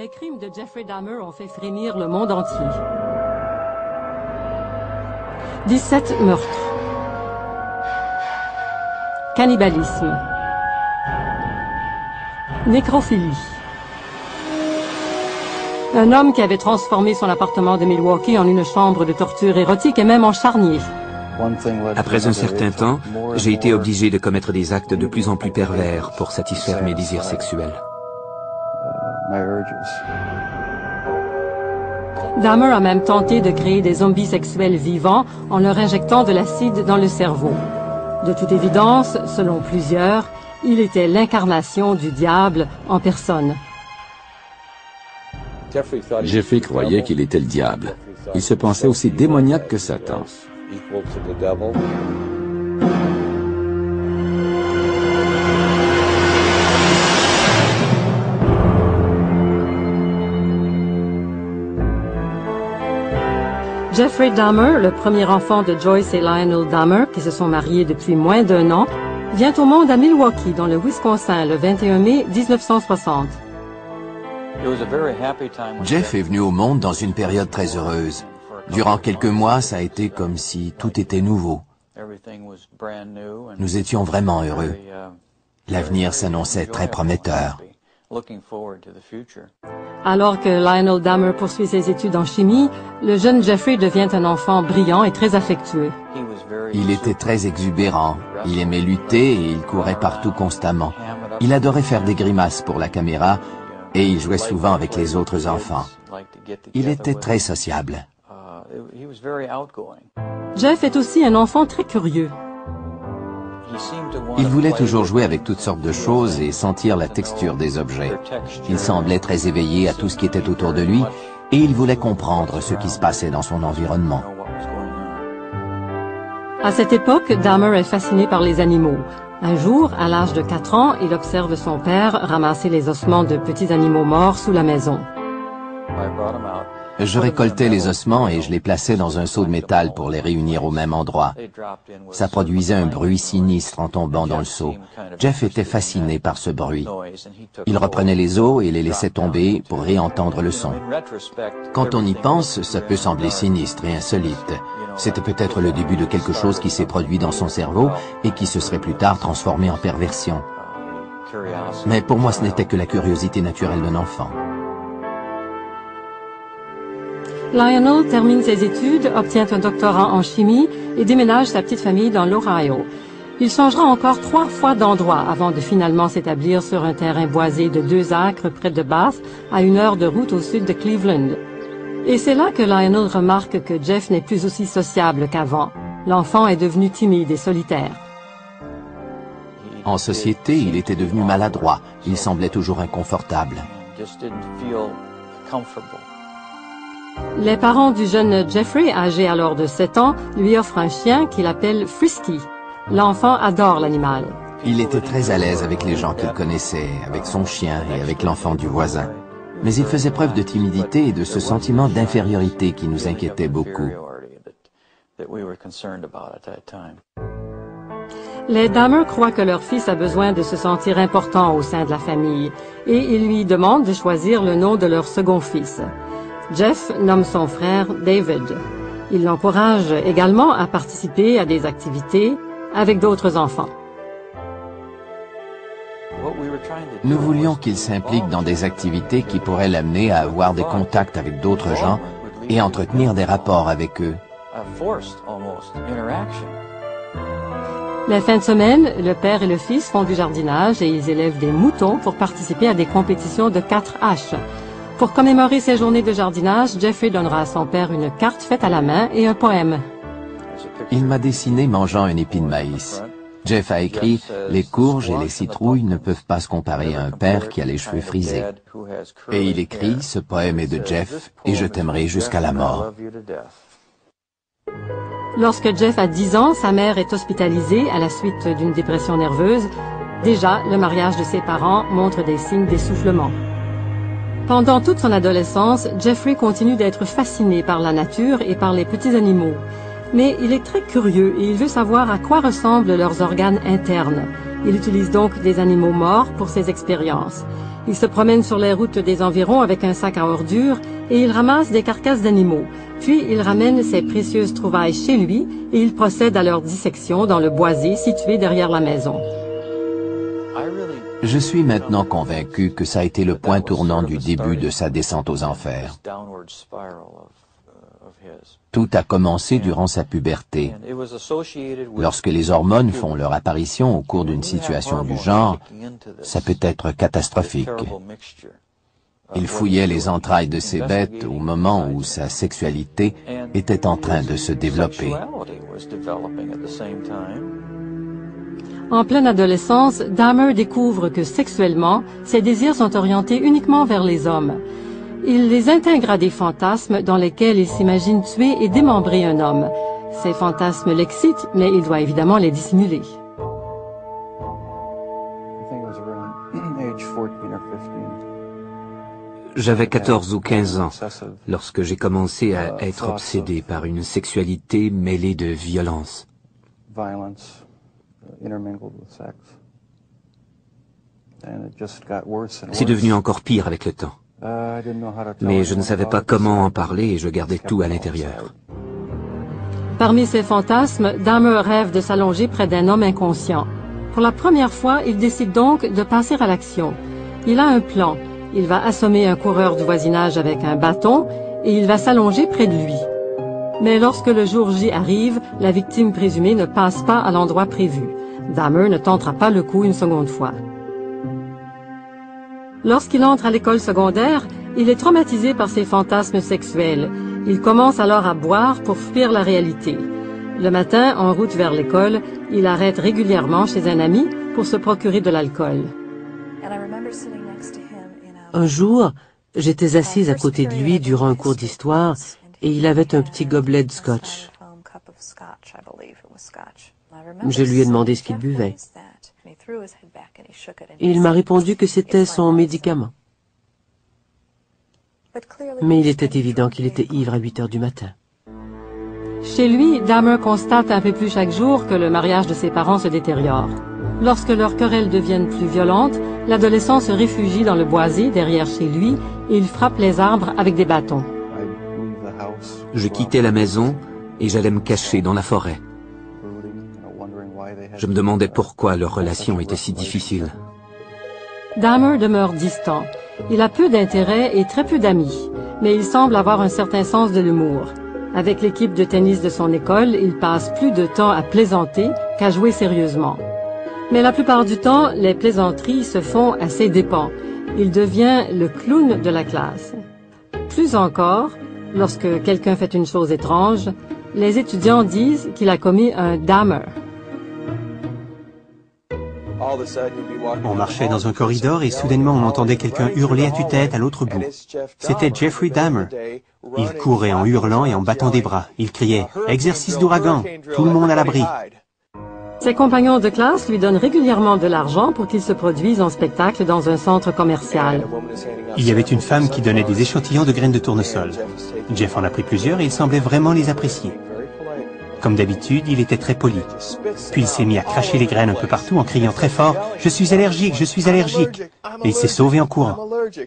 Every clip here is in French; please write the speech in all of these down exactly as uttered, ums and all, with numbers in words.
Les crimes de Jeffrey Dahmer ont fait frémir le monde entier. dix-sept meurtres. Cannibalisme. Nécrophilie. Un homme qui avait transformé son appartement de Milwaukee en une chambre de torture érotique et même en charnier. Après un certain temps, j'ai été obligé de commettre des actes de plus en plus pervers pour satisfaire mes désirs sexuels. Dahmer a même tenté de créer des zombies sexuels vivants en leur injectant de l'acide dans le cerveau. De toute évidence, selon plusieurs, il était l'incarnation du diable en personne. Jeffrey croyait qu'il était le diable. Il se pensait aussi démoniaque que Satan. Jeffrey Dahmer, le premier enfant de Joyce et Lionel Dahmer, qui se sont mariés depuis moins d'un an, vient au monde à Milwaukee, dans le Wisconsin, le vingt et un mai mille neuf cent soixante. Jeff est venu au monde dans une période très heureuse. Durant quelques mois, ça a été comme si tout était nouveau. Nous étions vraiment heureux. L'avenir s'annonçait très prometteur. Alors que Lionel Dahmer poursuit ses études en chimie, le jeune Jeffrey devient un enfant brillant et très affectueux. Il était très exubérant, il aimait lutter et il courait partout constamment. Il adorait faire des grimaces pour la caméra et il jouait souvent avec les autres enfants. Il était très sociable. Jeff est aussi un enfant très curieux. Il voulait toujours jouer avec toutes sortes de choses et sentir la texture des objets. Il semblait très éveillé à tout ce qui était autour de lui et il voulait comprendre ce qui se passait dans son environnement. À cette époque, Dahmer est fasciné par les animaux. Un jour, à l'âge de quatre ans, il observe son père ramasser les ossements de petits animaux morts sous la maison. Je récoltais les ossements et je les plaçais dans un seau de métal pour les réunir au même endroit. Ça produisait un bruit sinistre en tombant dans le seau. Jeff était fasciné par ce bruit. Il reprenait les os et les laissait tomber pour réentendre le son. Quand on y pense, ça peut sembler sinistre et insolite. C'était peut-être le début de quelque chose qui s'est produit dans son cerveau et qui se serait plus tard transformé en perversion. Mais pour moi, ce n'était que la curiosité naturelle d'un enfant. Lionel termine ses études, obtient un doctorat en chimie et déménage sa petite famille dans l'Ohio. Il changera encore trois fois d'endroit avant de finalement s'établir sur un terrain boisé de deux acres près de Bath, à une heure de route au sud de Cleveland. Et c'est là que Lionel remarque que Jeff n'est plus aussi sociable qu'avant. L'enfant est devenu timide et solitaire. En société, il était devenu maladroit. Il semblait toujours inconfortable. Les parents du jeune Jeffrey, âgé alors de sept ans, lui offrent un chien qu'il appelle Frisky. L'enfant adore l'animal. Il était très à l'aise avec les gens qu'il connaissait, avec son chien et avec l'enfant du voisin. Mais il faisait preuve de timidité et de ce sentiment d'infériorité qui nous inquiétait beaucoup. Les Dahmer croient que leur fils a besoin de se sentir important au sein de la famille et ils lui demandent de choisir le nom de leur second fils. Jeff nomme son frère David. Il l'encourage également à participer à des activités avec d'autres enfants. Nous voulions qu'il s'implique dans des activités qui pourraient l'amener à avoir des contacts avec d'autres gens et entretenir des rapports avec eux. Les fins de semaine, le père et le fils font du jardinage et ils élèvent des moutons pour participer à des compétitions de quatre haches. Pour commémorer ces journées de jardinage, Jeffrey donnera à son père une carte faite à la main et un poème. Il m'a dessiné mangeant un épi de maïs. Jeff a écrit « Les courges et les citrouilles ne peuvent pas se comparer à un père qui a les cheveux frisés ». Et il écrit « Ce poème est de Jeff et je t'aimerai jusqu'à la mort ». Lorsque Jeff a dix ans, sa mère est hospitalisée à la suite d'une dépression nerveuse. Déjà, le mariage de ses parents montre des signes d'essoufflement. Pendant toute son adolescence, Jeffrey continue d'être fasciné par la nature et par les petits animaux. Mais il est très curieux et il veut savoir à quoi ressemblent leurs organes internes. Il utilise donc des animaux morts pour ses expériences. Il se promène sur les routes des environs avec un sac à ordures et il ramasse des carcasses d'animaux. Puis il ramène ses précieuses trouvailles chez lui et il procède à leur dissection dans le boisé situé derrière la maison. Je suis maintenant convaincu que ça a été le point tournant du début de sa descente aux enfers. Tout a commencé durant sa puberté. Lorsque les hormones font leur apparition au cours d'une situation du genre, ça peut être catastrophique. Il fouillait les entrailles de ses bêtes au moment où sa sexualité était en train de se développer. En pleine adolescence, Dahmer découvre que sexuellement, ses désirs sont orientés uniquement vers les hommes. Il les intègre à des fantasmes dans lesquels il s'imagine tuer et démembrer un homme. Ces fantasmes l'excitent, mais il doit évidemment les dissimuler. J'avais quatorze ou quinze ans lorsque j'ai commencé à être obsédé par une sexualité mêlée de violence. C'est devenu encore pire avec le temps. Mais je ne savais pas comment en parler et je gardais tout à l'intérieur. Parmi ses fantasmes, Dahmer rêve de s'allonger près d'un homme inconscient. Pour la première fois, il décide donc de passer à l'action. Il a un plan. Il va assommer un coureur du voisinage avec un bâton et il va s'allonger près de lui. Mais lorsque le jour J arrive, la victime présumée ne passe pas à l'endroit prévu. Dahmer ne tentera pas le coup une seconde fois. Lorsqu'il entre à l'école secondaire, il est traumatisé par ses fantasmes sexuels. Il commence alors à boire pour fuir la réalité. Le matin, en route vers l'école, il arrête régulièrement chez un ami pour se procurer de l'alcool. Un jour, j'étais assise à côté de lui durant un cours d'histoire et il avait un petit gobelet de scotch. Je lui ai demandé ce qu'il buvait. Et il m'a répondu que c'était son médicament. Mais il était évident qu'il était ivre à huit heures du matin. Chez lui, Dahmer constate un peu plus chaque jour que le mariage de ses parents se détériore. Lorsque leurs querelles deviennent plus violentes, l'adolescent se réfugie dans le boisé derrière chez lui et il frappe les arbres avec des bâtons. Je quittais la maison et j'allais me cacher dans la forêt. Je me demandais pourquoi leur relation était si difficile. Dahmer demeure distant. Il a peu d'intérêt et très peu d'amis, mais il semble avoir un certain sens de l'humour. Avec l'équipe de tennis de son école, il passe plus de temps à plaisanter qu'à jouer sérieusement. Mais la plupart du temps, les plaisanteries se font à ses dépens. Il devient le clown de la classe. Plus encore, lorsque quelqu'un fait une chose étrange, les étudiants disent qu'il a commis un Dahmer. On marchait dans un corridor et soudainement on entendait quelqu'un hurler à tue-tête à l'autre bout. C'était Jeffrey Dahmer. Il courait en hurlant et en battant des bras. Il criait « Exercice d'ouragan ! Tout le monde à l'abri !» Ses compagnons de classe lui donnent régulièrement de l'argent pour qu'il se produise en spectacle dans un centre commercial. Il y avait une femme qui donnait des échantillons de graines de tournesol. Jeff en a pris plusieurs et il semblait vraiment les apprécier. Comme d'habitude, il était très poli. Puis il s'est mis à cracher les graines un peu partout en criant très fort « Je suis allergique, je suis allergique !» Et il s'est sauvé en courant.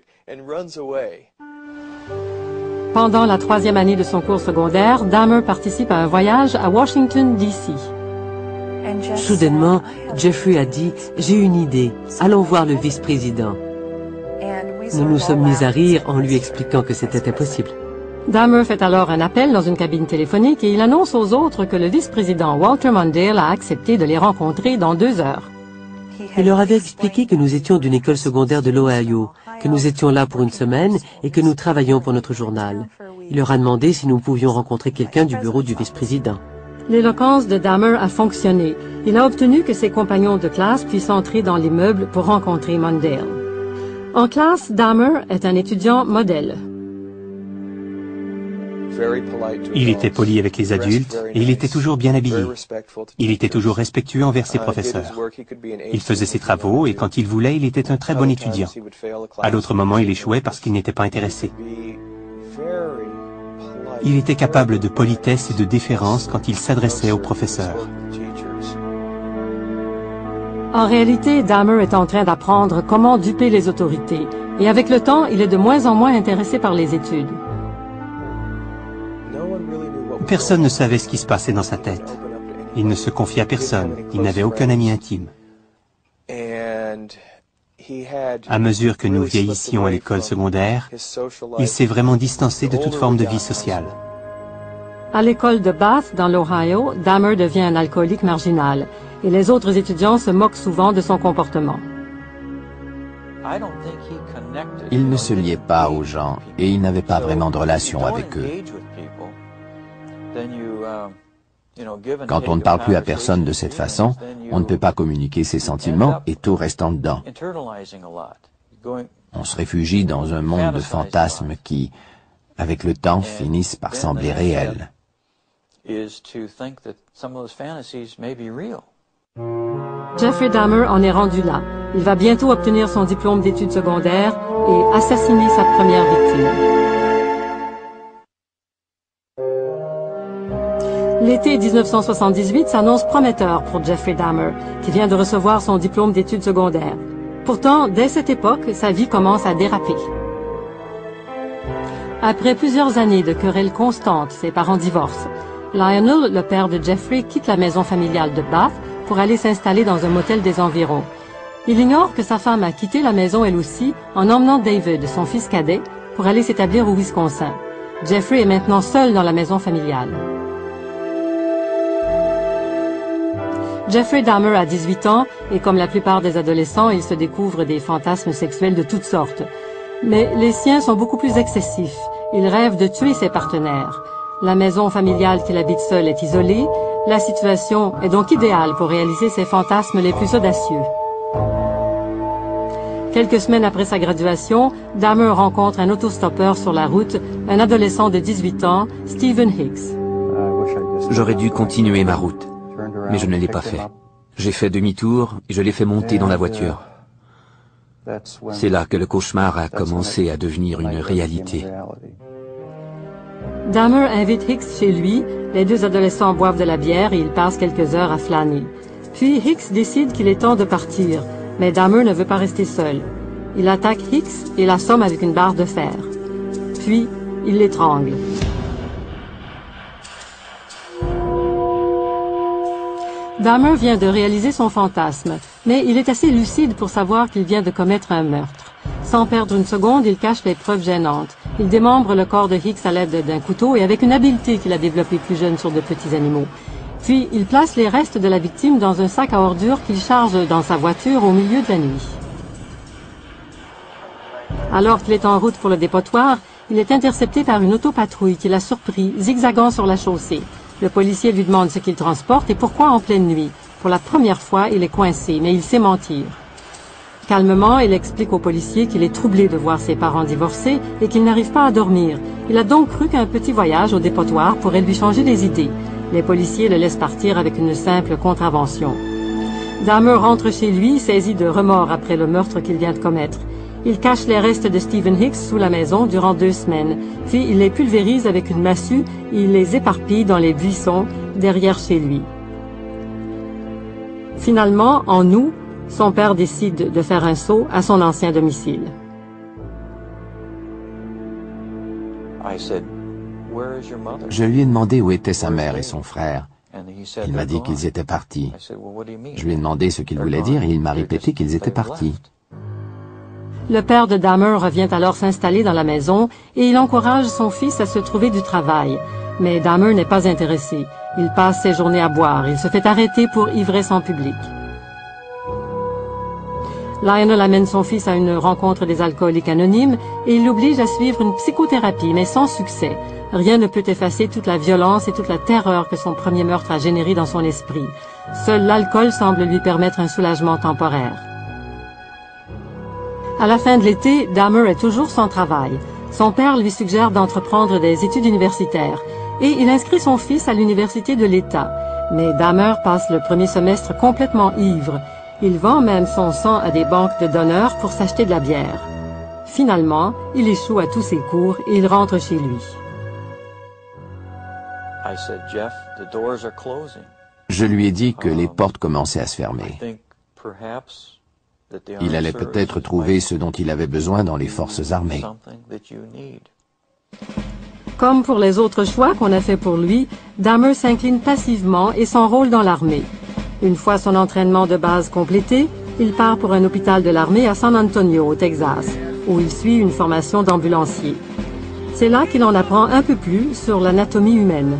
Pendant la troisième année de son cours secondaire, Dahmer participe à un voyage à Washington, D C Soudainement, Jeffrey a dit « J'ai une idée, allons voir le vice-président ». Nous nous sommes mis à rire en lui expliquant que c'était impossible. Dahmer fait alors un appel dans une cabine téléphonique et il annonce aux autres que le vice-président Walter Mondale a accepté de les rencontrer dans deux heures. Il leur avait expliqué que nous étions d'une école secondaire de l'Ohio, que nous étions là pour une semaine et que nous travaillions pour notre journal. Il leur a demandé si nous pouvions rencontrer quelqu'un du bureau du vice-président. L'éloquence de Dahmer a fonctionné. Il a obtenu que ses compagnons de classe puissent entrer dans l'immeuble pour rencontrer Mondale. En classe, Dahmer est un étudiant modèle. Il était poli avec les adultes et il était toujours bien habillé. Il était toujours respectueux envers ses professeurs. Il faisait ses travaux et quand il voulait, il était un très bon étudiant. À d'autres moments, il échouait parce qu'il n'était pas intéressé. Il était capable de politesse et de déférence quand il s'adressait aux professeurs. En réalité, Dahmer est en train d'apprendre comment duper les autorités, et avec le temps, il est de moins en moins intéressé par les études. Personne ne savait ce qui se passait dans sa tête. Il ne se confiait à personne, il n'avait aucun ami intime. À mesure que nous vieillissions à l'école secondaire, il s'est vraiment distancé de toute forme de vie sociale. À l'école de Bath, dans l'Ohio, Dahmer devient un alcoolique marginal, et les autres étudiants se moquent souvent de son comportement. Il ne se liait pas aux gens, et il n'avait pas vraiment de relation avec eux. Quand on ne parle plus à personne de cette façon, on ne peut pas communiquer ses sentiments et tout reste en dedans. On se réfugie dans un monde de fantasmes qui, avec le temps, finissent par sembler réels. Jeffrey Dahmer en est rendu là. Il va bientôt obtenir son diplôme d'études secondaires et assassiner sa première victime. L'été mille neuf cent soixante-dix-huit s'annonce prometteur pour Jeffrey Dahmer, qui vient de recevoir son diplôme d'études secondaires. Pourtant, dès cette époque, sa vie commence à déraper. Après plusieurs années de querelles constantes, ses parents divorcent. Lionel, le père de Jeffrey, quitte la maison familiale de Bath pour aller s'installer dans un motel des environs. Il ignore que sa femme a quitté la maison elle aussi en emmenant David, son fils cadet, pour aller s'établir au Wisconsin. Jeffrey est maintenant seul dans la maison familiale. Jeffrey Dahmer a dix-huit ans et comme la plupart des adolescents, il se découvre des fantasmes sexuels de toutes sortes. Mais les siens sont beaucoup plus excessifs. Il rêve de tuer ses partenaires. La maison familiale qu'il habite seul est isolée. La situation est donc idéale pour réaliser ses fantasmes les plus audacieux. Quelques semaines après sa graduation, Dahmer rencontre un autostoppeur sur la route, un adolescent de dix-huit ans, Stephen Hicks. J'aurais dû continuer ma route, mais je ne l'ai pas fait. J'ai fait demi-tour et je l'ai fait monter dans la voiture. C'est là que le cauchemar a commencé à devenir une réalité. Dahmer invite Hicks chez lui, les deux adolescents boivent de la bière et ils passent quelques heures à flâner. Puis Hicks décide qu'il est temps de partir, mais Dahmer ne veut pas rester seul. Il attaque Hicks et l'assomme avec une barre de fer. Puis, il l'étrangle. Dahmer vient de réaliser son fantasme, mais il est assez lucide pour savoir qu'il vient de commettre un meurtre. Sans perdre une seconde, il cache les preuves gênantes. Il démembre le corps de Hicks à l'aide d'un couteau et avec une habileté qu'il a développée plus jeune sur de petits animaux. Puis, il place les restes de la victime dans un sac à ordures qu'il charge dans sa voiture au milieu de la nuit. Alors qu'il est en route pour le dépotoir, il est intercepté par une autopatrouille qui l'a surpris, zigzagant sur la chaussée. Le policier lui demande ce qu'il transporte et pourquoi en pleine nuit. Pour la première fois, il est coincé, mais il sait mentir. Calmement, il explique au policier qu'il est troublé de voir ses parents divorcés et qu'il n'arrive pas à dormir. Il a donc cru qu'un petit voyage au dépotoir pourrait lui changer les idées. Les policiers le laissent partir avec une simple contravention. Dahmer rentre chez lui, saisi de remords après le meurtre qu'il vient de commettre. Il cache les restes de Stephen Hicks sous la maison durant deux semaines. Puis il les pulvérise avec une massue et il les éparpille dans les buissons derrière chez lui. Finalement, en août, son père décide de faire un saut à son ancien domicile. Je lui ai demandé où étaient sa mère et son frère. Il m'a dit qu'ils étaient partis. Je lui ai demandé ce qu'il voulait dire et il m'a répété qu'ils étaient partis. Le père de Dahmer revient alors s'installer dans la maison et il encourage son fils à se trouver du travail. Mais Dahmer n'est pas intéressé. Il passe ses journées à boire. Il se fait arrêter pour ivresse en public. Lionel amène son fils à une rencontre des alcooliques anonymes et il l'oblige à suivre une psychothérapie, mais sans succès. Rien ne peut effacer toute la violence et toute la terreur que son premier meurtre a généré dans son esprit. Seul l'alcool semble lui permettre un soulagement temporaire. À la fin de l'été, Dahmer est toujours sans travail. Son père lui suggère d'entreprendre des études universitaires et il inscrit son fils à l'université de l'État. Mais Dahmer passe le premier semestre complètement ivre. Il vend même son sang à des banques de donneurs pour s'acheter de la bière. Finalement, il échoue à tous ses cours et il rentre chez lui. Je lui ai dit que les portes commençaient à se fermer. Il allait peut-être trouver ce dont il avait besoin dans les forces armées. Comme pour les autres choix qu'on a fait pour lui, Dahmer s'incline passivement et s'enrôle dans l'armée. Une fois son entraînement de base complété, il part pour un hôpital de l'armée à San Antonio, au Texas, où il suit une formation d'ambulancier. C'est là qu'il en apprend un peu plus sur l'anatomie humaine.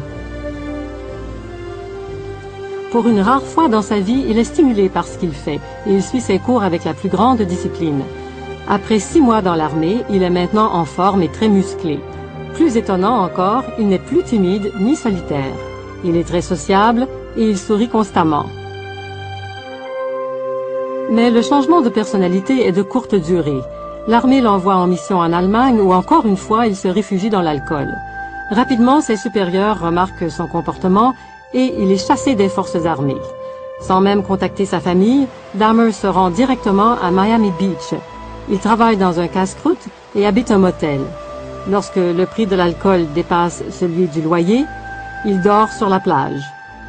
Pour une rare fois dans sa vie, il est stimulé par ce qu'il fait et il suit ses cours avec la plus grande discipline. Après six mois dans l'armée, il est maintenant en forme et très musclé. Plus étonnant encore, il n'est plus timide ni solitaire. Il est très sociable et il sourit constamment. Mais le changement de personnalité est de courte durée. L'armée l'envoie en mission en Allemagne où encore une fois il se réfugie dans l'alcool. Rapidement, ses supérieurs remarquent son comportement et il est chassé des forces armées. Sans même contacter sa famille, Dahmer se rend directement à Miami Beach. Il travaille dans un casse-croûte et habite un motel. Lorsque le prix de l'alcool dépasse celui du loyer, il dort sur la plage.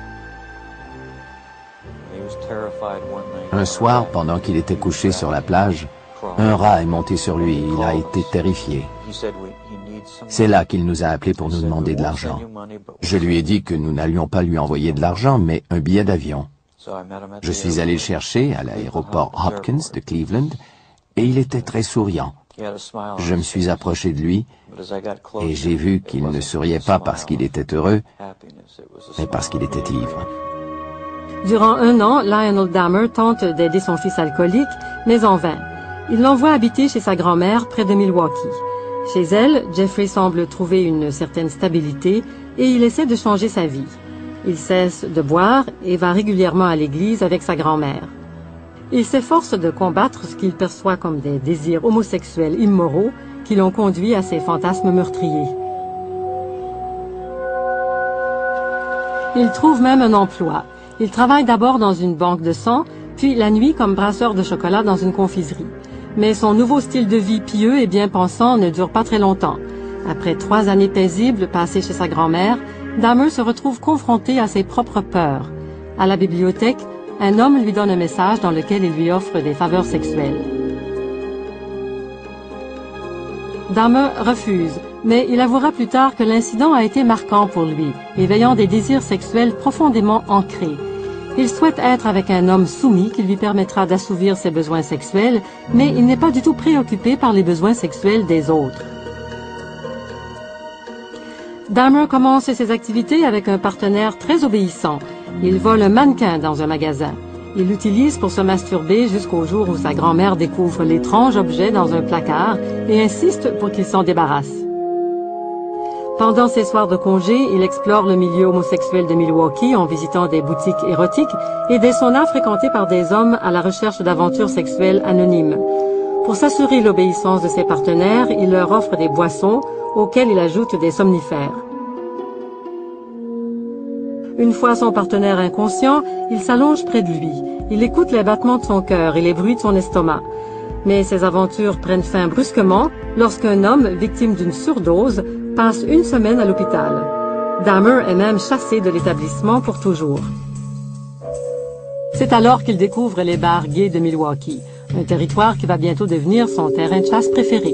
Un soir, pendant qu'il était couché sur la plage, un rat est monté sur lui et il a été terrifié. C'est là qu'il nous a appelés pour nous demander de l'argent. Je lui ai dit que nous n'allions pas lui envoyer de l'argent, mais un billet d'avion. Je suis allé le chercher à l'aéroport Hopkins de Cleveland et il était très souriant. Je me suis approché de lui et j'ai vu qu'il ne souriait pas parce qu'il était heureux, mais parce qu'il était ivre. Durant un an, Lionel Dahmer tente d'aider son fils alcoolique, mais en vain. Il l'envoie habiter chez sa grand-mère près de Milwaukee. Chez elle, Jeffrey semble trouver une certaine stabilité et il essaie de changer sa vie. Il cesse de boire et va régulièrement à l'église avec sa grand-mère. Il s'efforce de combattre ce qu'il perçoit comme des désirs homosexuels immoraux qui l'ont conduit à ses fantasmes meurtriers. Il trouve même un emploi. Il travaille d'abord dans une banque de sang, puis la nuit comme brasseur de chocolat dans une confiserie. Mais son nouveau style de vie pieux et bien pensant ne dure pas très longtemps. Après trois années paisibles passées chez sa grand-mère, Dahmer se retrouve confronté à ses propres peurs. À la bibliothèque, un homme lui donne un message dans lequel il lui offre des faveurs sexuelles. Dahmer refuse, mais il avouera plus tard que l'incident a été marquant pour lui, éveillant des désirs sexuels profondément ancrés. Il souhaite être avec un homme soumis qui lui permettra d'assouvir ses besoins sexuels, mais il n'est pas du tout préoccupé par les besoins sexuels des autres. Dahmer commence ses activités avec un partenaire très obéissant. Il vole un mannequin dans un magasin. Il l'utilise pour se masturber jusqu'au jour où sa grand-mère découvre l'étrange objet dans un placard et insiste pour qu'il s'en débarrasse. Pendant ses soirs de congé, il explore le milieu homosexuel de Milwaukee en visitant des boutiques érotiques et des saunas fréquentés par des hommes à la recherche d'aventures sexuelles anonymes. Pour s'assurer l'obéissance de ses partenaires, il leur offre des boissons auxquelles il ajoute des somnifères. Une fois son partenaire inconscient, il s'allonge près de lui. Il écoute les battements de son cœur et les bruits de son estomac. Mais ses aventures prennent fin brusquement lorsqu'un homme, victime d'une surdose, passe une semaine à l'hôpital. Dahmer est même chassé de l'établissement pour toujours. C'est alors qu'il découvre les bars gays de Milwaukee, un territoire qui va bientôt devenir son terrain de chasse préféré.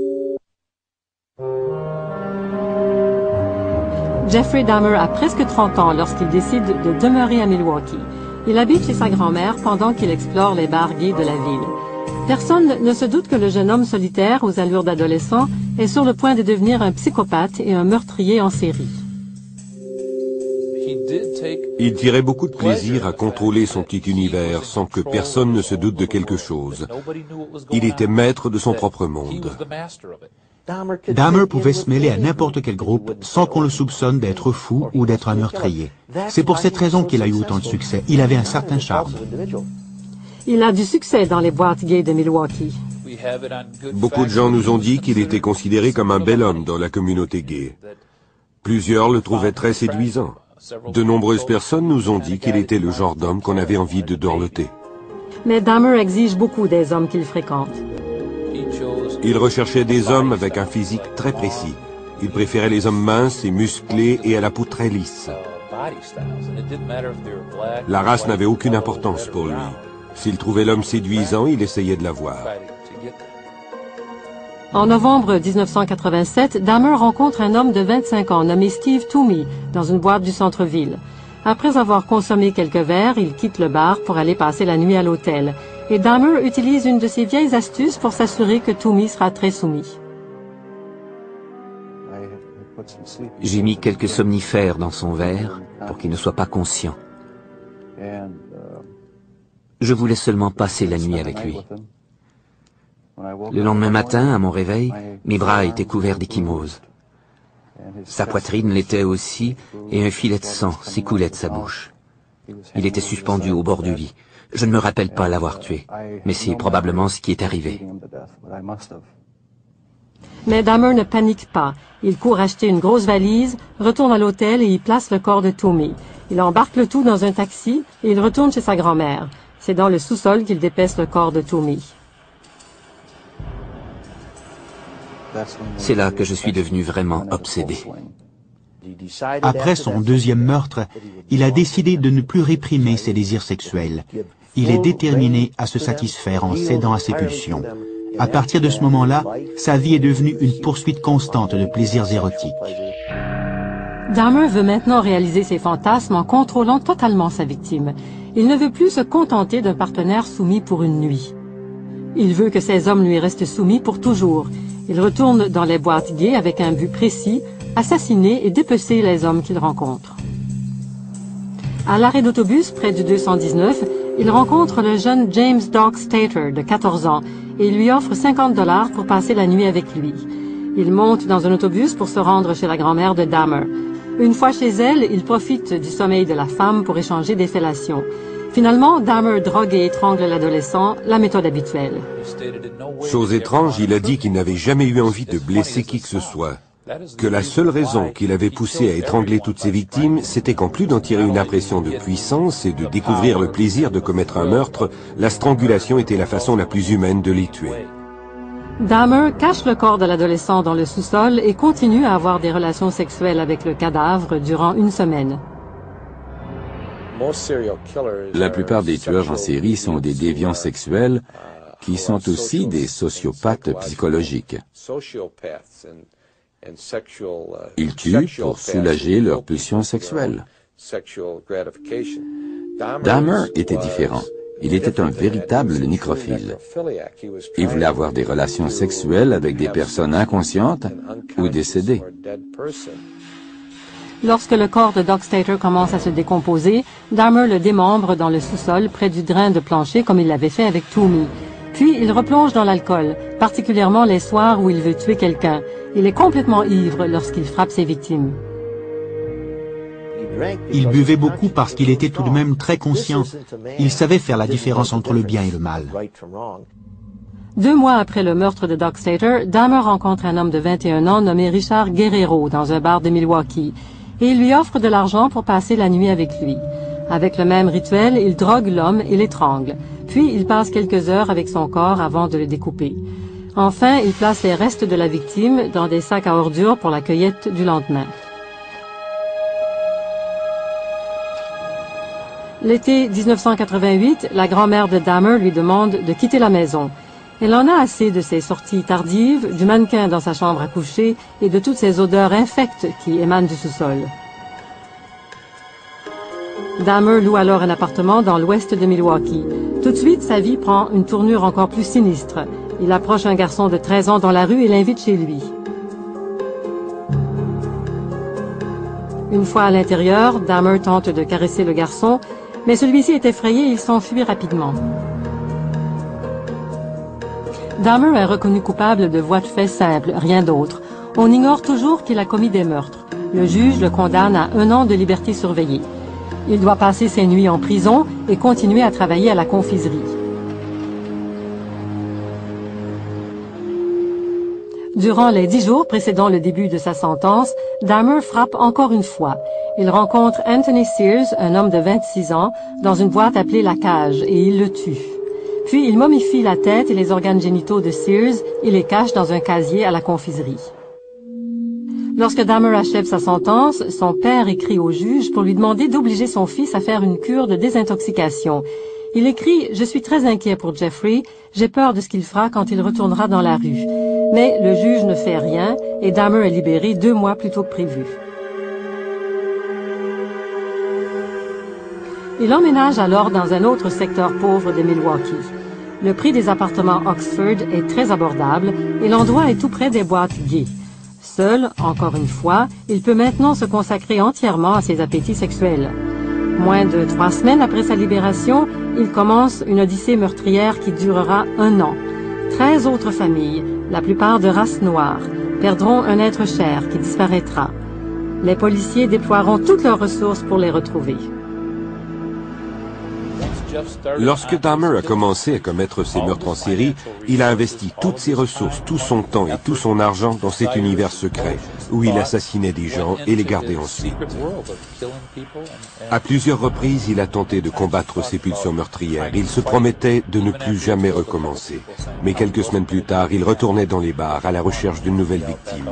Jeffrey Dahmer a presque trente ans lorsqu'il décide de demeurer à Milwaukee. Il habite chez sa grand-mère pendant qu'il explore les bars gays de la ville. Personne ne se doute que le jeune homme solitaire aux allures d'adolescent est sur le point de devenir un psychopathe et un meurtrier en série. Il tirait beaucoup de plaisir à contrôler son petit univers sans que personne ne se doute de quelque chose. Il était maître de son propre monde. Dahmer pouvait se mêler à n'importe quel groupe sans qu'on le soupçonne d'être fou ou d'être un meurtrier. C'est pour cette raison qu'il a eu autant de succès. Il avait un certain charme. Il a du succès dans les boîtes gays de Milwaukee. Beaucoup de gens nous ont dit qu'il était considéré comme un bel homme dans la communauté gay. Plusieurs le trouvaient très séduisant. De nombreuses personnes nous ont dit qu'il était le genre d'homme qu'on avait envie de dorloter. Mais Dahmer exige beaucoup des hommes qu'il fréquente. Il recherchait des hommes avec un physique très précis. Il préférait les hommes minces et musclés et à la peau très lisse. La race n'avait aucune importance pour lui. S'il trouvait l'homme séduisant, il essayait de l'avoir. En novembre mille neuf cent quatre-vingt-sept, Dahmer rencontre un homme de vingt-cinq ans nommé Steve Toomey dans une boîte du centre-ville. Après avoir consommé quelques verres, il quitte le bar pour aller passer la nuit à l'hôtel. Et Dahmer utilise une de ses vieilles astuces pour s'assurer que Toomey sera très soumis. J'ai mis quelques somnifères dans son verre pour qu'il ne soit pas conscient. Je voulais seulement passer la nuit avec lui. Le lendemain matin, à mon réveil, mes bras étaient couverts d'ecchymose. Sa poitrine l'était aussi, et un filet de sang s'écoulait de sa bouche. Il était suspendu au bord du lit. Je ne me rappelle pas l'avoir tué, mais c'est probablement ce qui est arrivé. Mais Dahmer ne panique pas. Il court acheter une grosse valise, retourne à l'hôtel et y place le corps de Toomey. Il embarque le tout dans un taxi et il retourne chez sa grand-mère. C'est dans le sous-sol qu'il dépaisse le corps de Toomey. C'est là que je suis devenu vraiment obsédé. Après son deuxième meurtre, il a décidé de ne plus réprimer ses désirs sexuels. Il est déterminé à se satisfaire en cédant à ses pulsions. À partir de ce moment-là, sa vie est devenue une poursuite constante de plaisirs érotiques. Dahmer veut maintenant réaliser ses fantasmes en contrôlant totalement sa victime. Il ne veut plus se contenter d'un partenaire soumis pour une nuit. Il veut que ces hommes lui restent soumis pour toujours. Il retourne dans les boîtes gays avec un but précis, assassiner et dépecer les hommes qu'il rencontre. À l'arrêt d'autobus, près du deux cent dix-neuf, il rencontre le jeune James Doc Stater, de quatorze ans, et il lui offre cinquante dollars pour passer la nuit avec lui. Il monte dans un autobus pour se rendre chez la grand-mère de Dahmer. Une fois chez elle, il profite du sommeil de la femme pour échanger des fellations. Finalement, Dahmer drogue et étrangle l'adolescent, la méthode habituelle. Chose étrange, il a dit qu'il n'avait jamais eu envie de blesser qui que ce soit. Que la seule raison qui l'avait poussé à étrangler toutes ses victimes, c'était qu'en plus d'en tirer une impression de puissance et de découvrir le plaisir de commettre un meurtre, la strangulation était la façon la plus humaine de les tuer. Dahmer cache le corps de l'adolescent dans le sous-sol et continue à avoir des relations sexuelles avec le cadavre durant une semaine. La plupart des tueurs en série sont des déviants sexuels qui sont aussi des sociopathes psychologiques. Ils tuent pour soulager leurs pulsions sexuelles. Dahmer était différent. Il était un véritable nécrophile. Il voulait avoir des relations sexuelles avec des personnes inconscientes ou décédées. Lorsque le corps de Doc Stater commence à se décomposer, Dahmer le démembre dans le sous-sol près du drain de plancher comme il l'avait fait avec Toomey. Puis il replonge dans l'alcool, particulièrement les soirs où il veut tuer quelqu'un. Il est complètement ivre lorsqu'il frappe ses victimes. Il buvait beaucoup parce qu'il était tout de même très conscient. Il savait faire la différence entre le bien et le mal. Deux mois après le meurtre de Doc Stater, Dahmer rencontre un homme de vingt et un ans nommé Richard Guerrero dans un bar de Milwaukee et il lui offre de l'argent pour passer la nuit avec lui. Avec le même rituel, il drogue l'homme et l'étrangle. Puis il passe quelques heures avec son corps avant de le découper. Enfin, il place les restes de la victime dans des sacs à ordures pour la cueillette du lendemain. L'été mille neuf cent quatre-vingt-huit, la grand-mère de Dahmer lui demande de quitter la maison. Elle en a assez de ses sorties tardives, du mannequin dans sa chambre à coucher et de toutes ces odeurs infectes qui émanent du sous-sol. Dahmer loue alors un appartement dans l'ouest de Milwaukee. Tout de suite, sa vie prend une tournure encore plus sinistre. Il approche un garçon de treize ans dans la rue et l'invite chez lui. Une fois à l'intérieur, Dahmer tente de caresser le garçon, mais celui-ci est effrayé et il s'enfuit rapidement. Dahmer est reconnu coupable de voies de fait simples, rien d'autre. On ignore toujours qu'il a commis des meurtres. Le juge le condamne à un an de liberté surveillée. Il doit passer ses nuits en prison et continuer à travailler à la confiserie. Durant les dix jours précédant le début de sa sentence, Dahmer frappe encore une fois. Il rencontre Anthony Sears, un homme de vingt-six ans, dans une boîte appelée La Cage, et il le tue. Puis il momifie la tête et les organes génitaux de Sears et les cache dans un casier à la confiserie. Lorsque Dahmer achève sa sentence, son père écrit au juge pour lui demander d'obliger son fils à faire une cure de désintoxication. Il écrit « Je suis très inquiet pour Jeffrey, j'ai peur de ce qu'il fera quand il retournera dans la rue. » Mais le juge ne fait rien et Dahmer est libéré deux mois plus tôt que prévu. Il emménage alors dans un autre secteur pauvre de Milwaukee. Le prix des appartements Oxford est très abordable et l'endroit est tout près des boîtes gays. Seul, encore une fois, il peut maintenant se consacrer entièrement à ses appétits sexuels. Moins de trois semaines après sa libération, il commence une odyssée meurtrière qui durera un an. Treize autres familles, la plupart de race noire, perdront un être cher qui disparaîtra. Les policiers déploieront toutes leurs ressources pour les retrouver. Lorsque Dahmer a commencé à commettre ses meurtres en série, il a investi toutes ses ressources, tout son temps et tout son argent dans cet univers secret, où il assassinait des gens et les gardait ensuite. À plusieurs reprises, il a tenté de combattre ses pulsions meurtrières. Il se promettait de ne plus jamais recommencer. Mais quelques semaines plus tard, il retournait dans les bars à la recherche d'une nouvelle victime.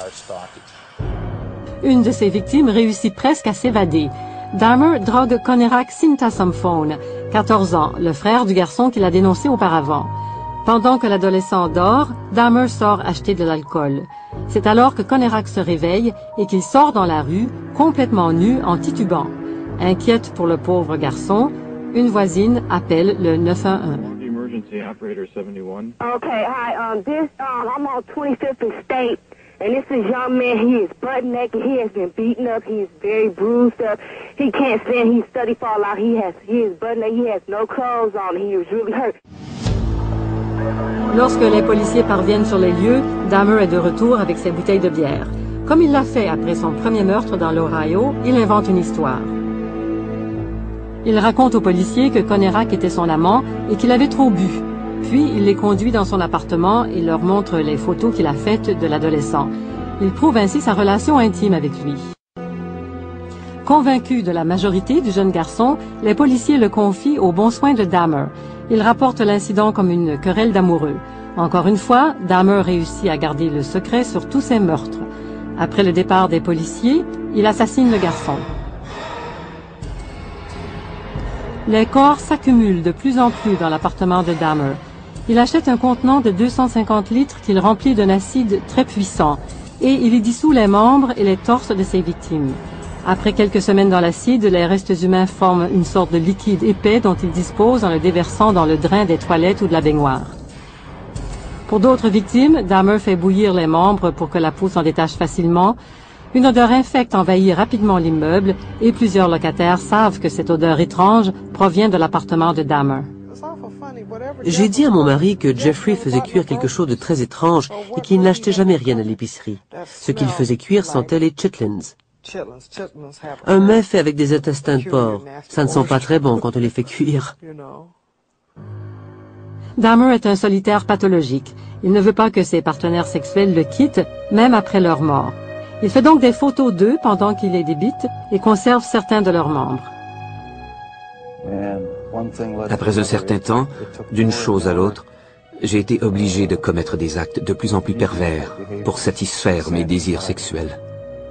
Une de ses victimes réussit presque à s'évader. Dahmer drogue Conérac Synthasamphone, quatorze ans, le frère du garçon qu'il a dénoncé auparavant. Pendant que l'adolescent dort, Dahmer sort acheter de l'alcool. C'est alors que Conérac se réveille et qu'il sort dans la rue, complètement nu, en titubant. Inquiète pour le pauvre garçon, une voisine appelle le neuf un un. Okay, hi, um, this, um, I'm on twenty-fifth and State. And this is young man, he is butt naked, he has been beaten up, he is very bruised up, he can't stand, he's study fall out, he has, he is butt naked, he has no clothes on, he is really hurt. Lorsque les policiers parviennent sur les lieux, Dahmer est de retour avec ses bouteilles de bière. Comme il l'a fait après son premier meurtre dans l'Ohio, il invente une histoire. Il raconte aux policiers que Conérac était son amant et qu'il avait trop bu. Puis, il les conduit dans son appartement et leur montre les photos qu'il a faites de l'adolescent. Il prouve ainsi sa relation intime avec lui. Convaincus de la majorité du jeune garçon, les policiers le confient aux bons soins de Dahmer. Il rapporte l'incident comme une querelle d'amoureux. Encore une fois, Dahmer réussit à garder le secret sur tous ses meurtres. Après le départ des policiers, il assassine le garçon. Les corps s'accumulent de plus en plus dans l'appartement de Dahmer. Il achète un contenant de deux cent cinquante litres qu'il remplit d'un acide très puissant et il y dissout les membres et les torses de ses victimes. Après quelques semaines dans l'acide, les restes humains forment une sorte de liquide épais dont il dispose en le déversant dans le drain des toilettes ou de la baignoire. Pour d'autres victimes, Dahmer fait bouillir les membres pour que la peau s'en détache facilement. Une odeur infecte envahit rapidement l'immeuble et plusieurs locataires savent que cette odeur étrange provient de l'appartement de Dahmer. J'ai dit à mon mari que Jeffrey faisait cuire quelque chose de très étrange et qu'il n'achetait jamais rien à l'épicerie. Ce qu'il faisait cuire sentait les chitlins. Un mets fait avec des intestins de porc. Ça ne sent pas très bon quand on les fait cuire. Dahmer est un solitaire pathologique. Il ne veut pas que ses partenaires sexuels le quittent, même après leur mort. Il fait donc des photos d'eux pendant qu'il les débite et conserve certains de leurs membres. Après un certain temps, d'une chose à l'autre, j'ai été obligé de commettre des actes de plus en plus pervers pour satisfaire mes désirs sexuels.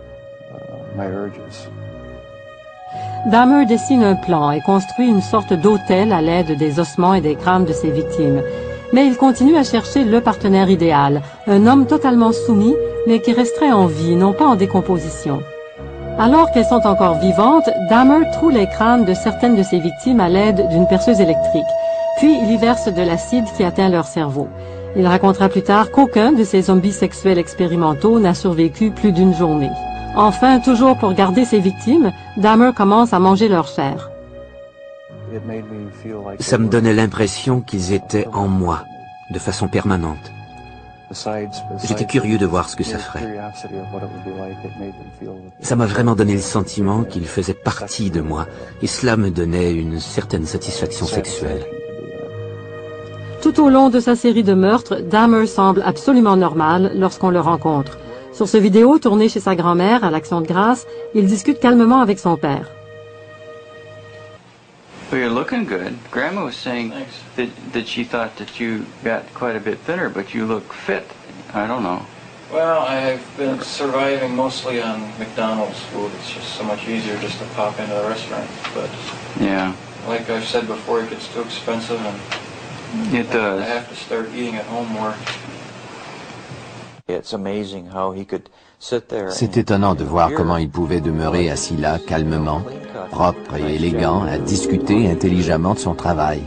Dahmer dessine un plan et construit une sorte d'autel à l'aide des ossements et des crânes de ses victimes. Mais il continue à chercher le partenaire idéal, un homme totalement soumis, mais qui resterait en vie, non pas en décomposition. Alors qu'elles sont encore vivantes, Dahmer troue les crânes de certaines de ses victimes à l'aide d'une perceuse électrique. Puis il y verse de l'acide qui atteint leur cerveau. Il racontera plus tard qu'aucun de ces zombies sexuels expérimentaux n'a survécu plus d'une journée. Enfin, toujours pour garder ses victimes, Dahmer commence à manger leur chair. Ça me donnait l'impression qu'ils étaient en moi, de façon permanente. J'étais curieux de voir ce que ça ferait. Ça m'a vraiment donné le sentiment qu'ils faisaient partie de moi, et cela me donnait une certaine satisfaction sexuelle. Tout au long de sa série de meurtres, Dahmer semble absolument normal lorsqu'on le rencontre. Sur ce vidéo tournée chez sa grand-mère à l'Action de grâce, il discute calmement avec son père. Well, you're looking good. Grandma was saying that, that she thought that you got quite a bit thinner, but you look fit. I don't know. Well, I've been surviving mostly on McDonald's food. It's just so much easier just to pop into the restaurant. But yeah, like I've said before, it gets too expensive, and it does. I have to start eating at home more. C'est étonnant de voir comment il pouvait demeurer assis là, calmement, propre et élégant, à discuter intelligemment de son travail.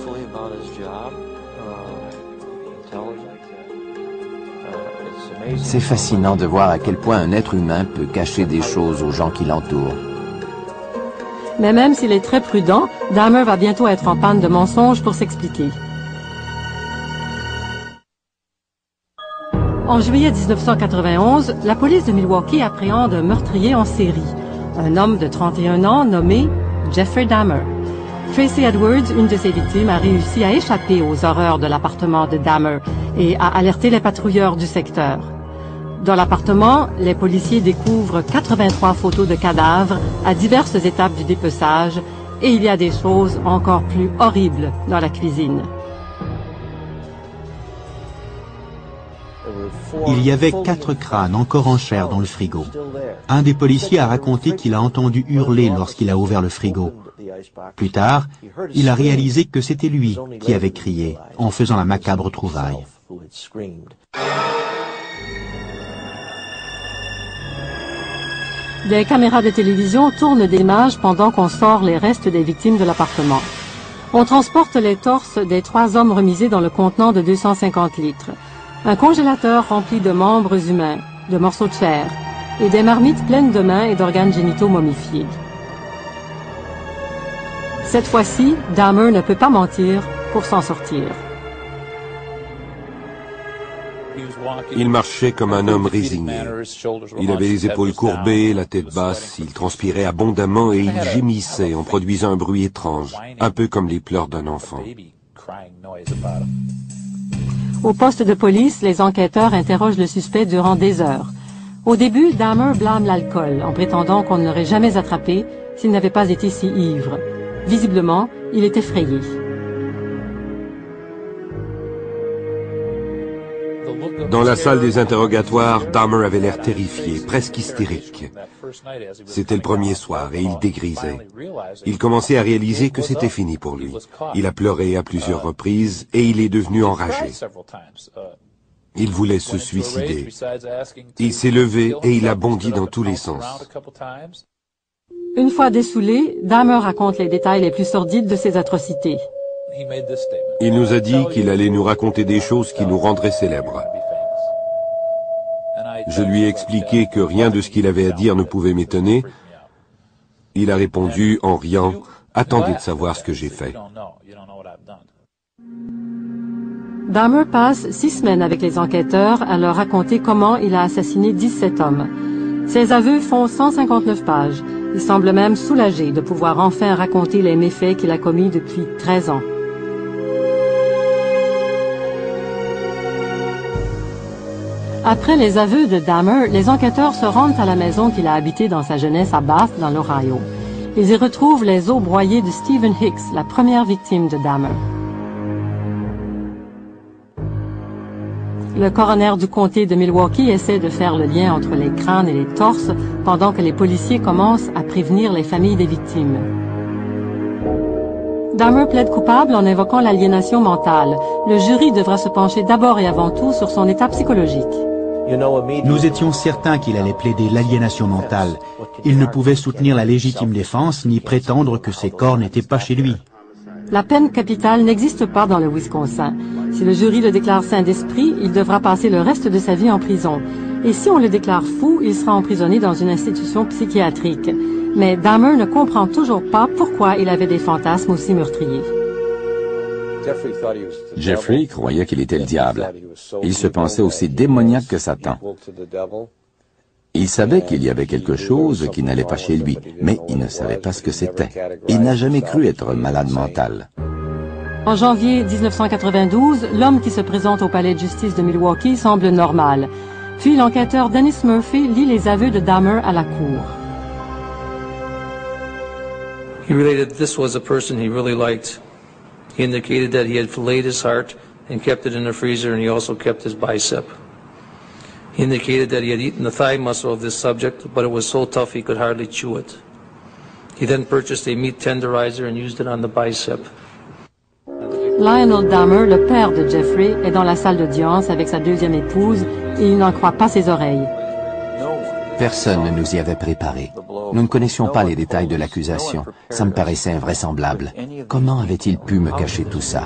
C'est fascinant de voir à quel point un être humain peut cacher des choses aux gens qui l'entourent. Mais même s'il est très prudent, Dahmer va bientôt être en panne de mensonges pour s'expliquer. En juillet mille neuf cent quatre-vingt-onze, la police de Milwaukee appréhende un meurtrier en série, un homme de trente et un ans nommé Jeffrey Dahmer. Tracy Edwards, une de ses victimes, a réussi à échapper aux horreurs de l'appartement de Dahmer et a alerté les patrouilleurs du secteur. Dans l'appartement, les policiers découvrent quatre-vingt-trois photos de cadavres à diverses étapes du dépeçage et il y a des choses encore plus horribles dans la cuisine. Il y avait quatre crânes encore en chair dans le frigo. Un des policiers a raconté qu'il a entendu hurler lorsqu'il a ouvert le frigo. Plus tard, il a réalisé que c'était lui qui avait crié en faisant la macabre trouvaille. Des caméras de télévision tournent des images pendant qu'on sort les restes des victimes de l'appartement. On transporte les torses des trois hommes remisés dans le contenant de deux cent cinquante litres. Un congélateur rempli de membres humains, de morceaux de chair, et des marmites pleines de mains et d'organes génitaux momifiés. Cette fois-ci, Dahmer ne peut pas mentir pour s'en sortir. Il marchait comme un homme résigné. Il avait les épaules courbées, la tête basse, il transpirait abondamment et il gémissait en produisant un bruit étrange, un peu comme les pleurs d'un enfant. Au poste de police, les enquêteurs interrogent le suspect durant des heures. Au début, Dahmer blâme l'alcool en prétendant qu'on ne l'aurait jamais attrapé s'il n'avait pas été si ivre. Visiblement, il est effrayé. Dans la salle des interrogatoires, Dahmer avait l'air terrifié, presque hystérique. C'était le premier soir et il dégrisait. Il commençait à réaliser que c'était fini pour lui. Il a pleuré à plusieurs reprises et il est devenu enragé. Il voulait se suicider. Il s'est levé et il a bondi dans tous les sens. Une fois dessoulé, Dahmer raconte les détails les plus sordides de ses atrocités. Il nous a dit qu'il allait nous raconter des choses qui nous rendraient célèbres. Je lui ai expliqué que rien de ce qu'il avait à dire ne pouvait m'étonner. Il a répondu en riant, « Attendez de savoir ce que j'ai fait. » Dahmer passe six semaines avec les enquêteurs à leur raconter comment il a assassiné dix-sept hommes. Ses aveux font cent cinquante-neuf pages. Il semble même soulagé de pouvoir enfin raconter les méfaits qu'il a commis depuis treize ans. Après les aveux de Dahmer, les enquêteurs se rendent à la maison qu'il a habitée dans sa jeunesse à Bath, dans l'Ohio. Ils y retrouvent les os broyés de Stephen Hicks, la première victime de Dahmer. Le coroner du comté de Milwaukee essaie de faire le lien entre les crânes et les torses pendant que les policiers commencent à prévenir les familles des victimes. Dahmer plaide coupable en invoquant l'aliénation mentale. Le jury devra se pencher d'abord et avant tout sur son état psychologique. Nous étions certains qu'il allait plaider l'aliénation mentale. Il ne pouvait soutenir la légitime défense ni prétendre que ses corps n'étaient pas chez lui. La peine capitale n'existe pas dans le Wisconsin. Si le jury le déclare sain d'esprit, il devra passer le reste de sa vie en prison. Et si on le déclare fou, il sera emprisonné dans une institution psychiatrique. Mais Dahmer ne comprend toujours pas pourquoi il avait des fantasmes aussi meurtriers. Jeffrey croyait qu'il était le diable. Il se pensait aussi démoniaque que Satan. Il savait qu'il y avait quelque chose qui n'allait pas chez lui, mais il ne savait pas ce que c'était. Il n'a jamais cru être malade mental. En janvier mille neuf cent quatre-vingt-douze, l'homme qui se présente au palais de justice de Milwaukee semble normal. Puis l'enquêteur Dennis Murphy lit les aveux de Dahmer à la cour. He related this was a person he really liked. He indicated that he had filleted his heart and kept it in the freezer, and he also kept his bicep. He indicated that he had eaten the thigh muscle of this subject, but it was so tough he could hardly chew it. He then purchased a meat tenderizer and used it on the bicep. Lionel Dahmer, le père de Jeffrey, est dans la salle d'audience avec sa deuxième épouse et il n'en croit pas ses oreilles. Personne ne nous y avait préparé. Nous ne connaissions pas les détails de l'accusation. Ça me paraissait invraisemblable. Comment avait-il pu me cacher tout ça?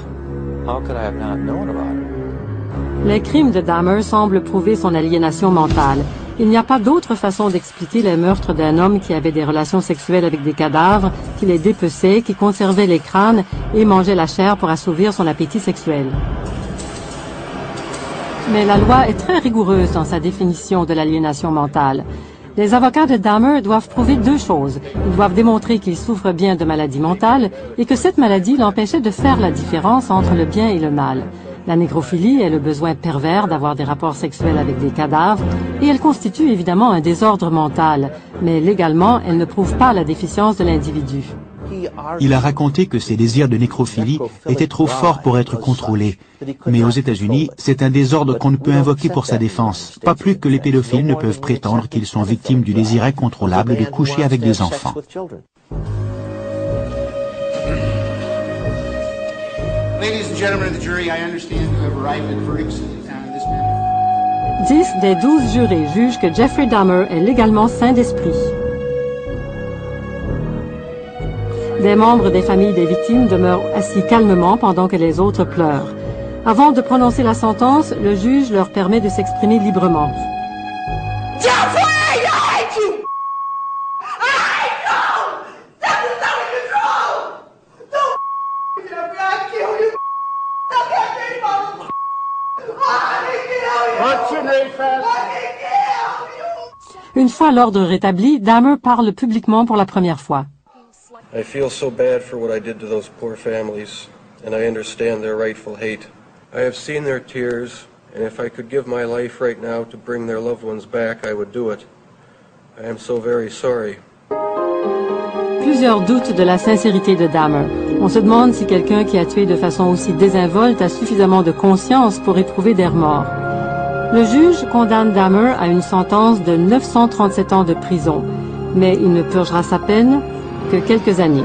Les crimes de Dahmer semblent prouver son aliénation mentale. Il n'y a pas d'autre façon d'expliquer les meurtres d'un homme qui avait des relations sexuelles avec des cadavres, qui les dépeçait, qui conservait les crânes et mangeait la chair pour assouvir son appétit sexuel. Mais la loi est très rigoureuse dans sa définition de l'aliénation mentale. Les avocats de Dahmer doivent prouver deux choses. Ils doivent démontrer qu'il souffre bien de maladie mentale et que cette maladie l'empêchait de faire la différence entre le bien et le mal. La négrophilie est le besoin pervers d'avoir des rapports sexuels avec des cadavres et elle constitue évidemment un désordre mental, mais légalement, elle ne prouve pas la déficience de l'individu. Il a raconté que ses désirs de nécrophilie étaient trop forts pour être contrôlés. Mais aux États-Unis, c'est un désordre qu'on ne peut invoquer pour sa défense, pas plus que les pédophiles ne peuvent prétendre qu'ils sont victimes du désir incontrôlable de coucher avec des enfants. Dix des douze jurés jugent que Jeffrey Dahmer est légalement sain d'esprit. Des membres des familles des victimes demeurent assis calmement pendant que les autres pleurent. Avant de prononcer la sentence, le juge leur permet de s'exprimer librement. Jeffrey, I hate you! I hate you! That is not in control! Don't Jeffrey, I kill you! I can't kill you, mother! I can kill you! What's your name, fast? I can kill you! Une fois l'ordre rétabli, Dahmer parle publiquement pour la première fois. I feel so bad for what I did to those poor families, and I understand their rightful hate. I have seen their tears, and if I could give my life right now to bring their loved ones back, I would do it. I am so very sorry. Plusieurs doutent de la sincérité de Dahmer. On se demande si quelqu'un qui a tué de façon aussi désinvolte a suffisamment de conscience pour éprouver des remords. Le juge condamne Dahmer à une sentence de neuf cent trente-sept ans de prison, mais il ne purgera sa peine que quelques années.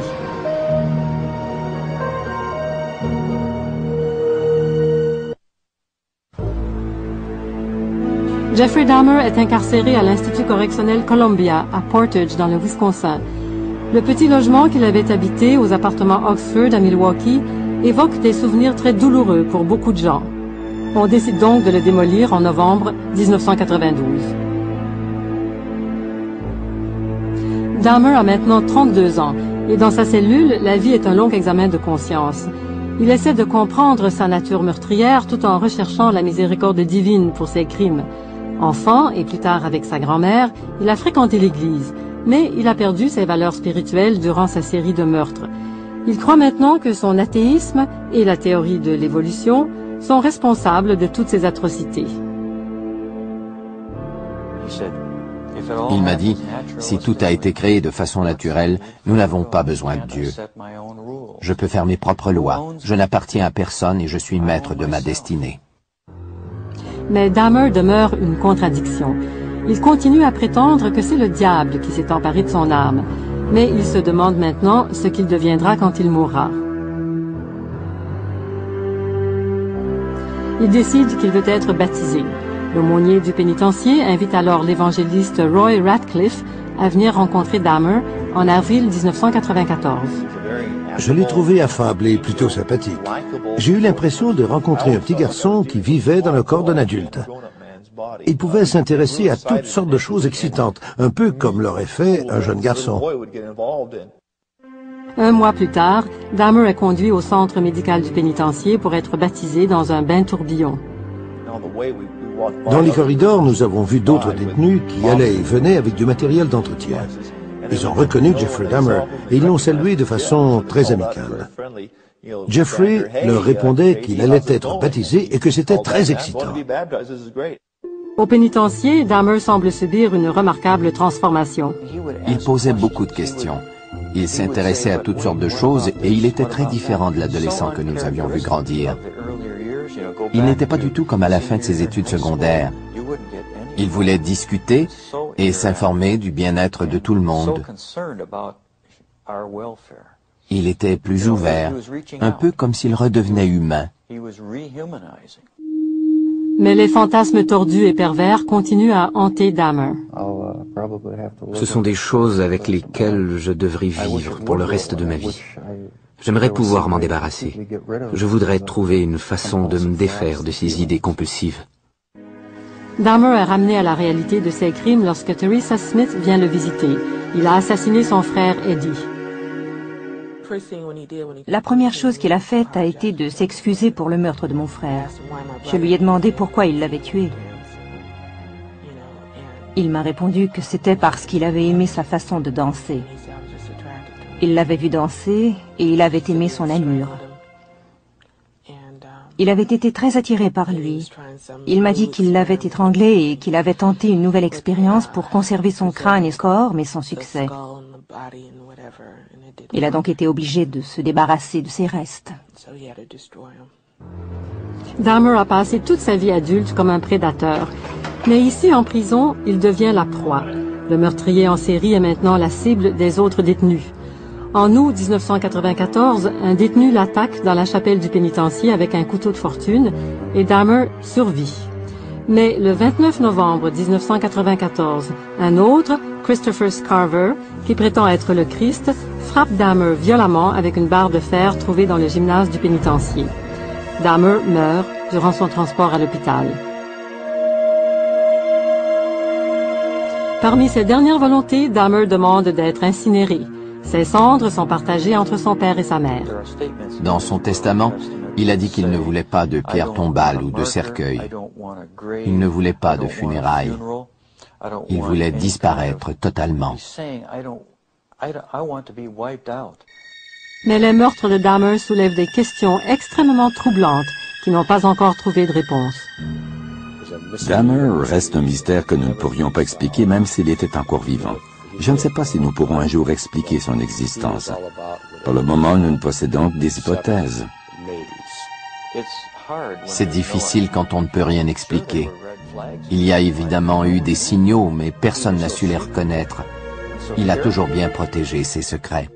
Jeffrey Dahmer est incarcéré à l'Institut correctionnel Columbia, à Portage, dans le Wisconsin. Le petit logement qu'il avait habité aux appartements Oxford à Milwaukee évoque des souvenirs très douloureux pour beaucoup de gens. On décide donc de le démolir en novembre mille neuf cent quatre-vingt-douze. Dahmer a maintenant trente-deux ans et dans sa cellule, la vie est un long examen de conscience. Il essaie de comprendre sa nature meurtrière tout en recherchant la miséricorde divine pour ses crimes. Enfant, et plus tard avec sa grand-mère, il a fréquenté l'Église, mais il a perdu ses valeurs spirituelles durant sa série de meurtres. Il croit maintenant que son athéisme et la théorie de l'évolution sont responsables de toutes ces atrocités. Il m'a dit, si tout a été créé de façon naturelle, nous n'avons pas besoin de Dieu. Je peux faire mes propres lois, je n'appartiens à personne et je suis maître de ma destinée. Mais Dahmer demeure une contradiction. Il continue à prétendre que c'est le diable qui s'est emparé de son âme, mais il se demande maintenant ce qu'il deviendra quand il mourra. Il décide qu'il veut être baptisé. L'aumônier du pénitencier invite alors l'évangéliste Roy Ratcliffe à venir rencontrer Dahmer en avril mille neuf cent quatre-vingt-quatorze. Je l'ai trouvé affable et plutôt sympathique. J'ai eu l'impression de rencontrer un petit garçon qui vivait dans le corps d'un adulte. Il pouvait s'intéresser à toutes sortes de choses excitantes, un peu comme l'aurait fait un jeune garçon. Un mois plus tard, Dahmer est conduit au centre médical du pénitencier pour être baptisé dans un bain tourbillon. Dans les corridors, nous avons vu d'autres détenus qui allaient et venaient avec du matériel d'entretien. Ils ont reconnu Jeffrey Dahmer et ils l'ont salué de façon très amicale. Jeffrey leur répondait qu'il allait être baptisé et que c'était très excitant. Au pénitencier, Dahmer semble subir une remarquable transformation. Il posait beaucoup de questions. Il s'intéressait à toutes sortes de choses et il était très différent de l'adolescent que nous avions vu grandir. Il n'était pas du tout comme à la fin de ses études secondaires. Il voulait discuter et s'informer du bien-être de tout le monde. Il était plus ouvert, un peu comme s'il redevenait humain. Mais les fantasmes tordus et pervers continuent à hanter Dahmer. Ce sont des choses avec lesquelles je devrais vivre pour le reste de ma vie. J'aimerais pouvoir m'en débarrasser. Je voudrais trouver une façon de me défaire de ces idées compulsives. Dahmer est ramené à la réalité de ses crimes lorsque Teresa Smith vient le visiter. Il a assassiné son frère Eddie. La première chose qu'il a faite a été de s'excuser pour le meurtre de mon frère. Je lui ai demandé pourquoi il l'avait tué. Il m'a répondu que c'était parce qu'il avait aimé sa façon de danser. Il l'avait vu danser et il avait aimé son allure. Il avait été très attiré par lui. Il m'a dit qu'il l'avait étranglé et qu'il avait tenté une nouvelle expérience pour conserver son crâne et son corps, mais sans succès. Il a donc été obligé de se débarrasser de ses restes. Dahmer a passé toute sa vie adulte comme un prédateur. Mais ici, en prison, il devient la proie. Le meurtrier en série est maintenant la cible des autres détenus. En août mille neuf cent quatre-vingt-quatorze, un détenu l'attaque dans la chapelle du pénitencier avec un couteau de fortune et Dahmer survit. Mais le vingt-neuf novembre mille neuf cent quatre-vingt-quatorze, un autre, Christopher Scarver, qui prétend être le Christ, frappe Dahmer violemment avec une barre de fer trouvée dans le gymnase du pénitencier. Dahmer meurt durant son transport à l'hôpital. Parmi ses dernières volontés, Dahmer demande d'être incinéré. Ses cendres sont partagées entre son père et sa mère. Dans son testament, il a dit qu'il ne voulait pas de pierre tombale ou de cercueil. Il ne voulait pas de funérailles. Il voulait disparaître totalement. Mais les meurtres de Dahmer soulèvent des questions extrêmement troublantes qui n'ont pas encore trouvé de réponse. Dahmer reste un mystère que nous ne pourrions pas expliquer même s'il était encore vivant. Je ne sais pas si nous pourrons un jour expliquer son existence. Pour le moment, nous ne possédons que des hypothèses. C'est difficile quand on ne peut rien expliquer. Il y a évidemment eu des signaux, mais personne n'a su les reconnaître. Il a toujours bien protégé ses secrets.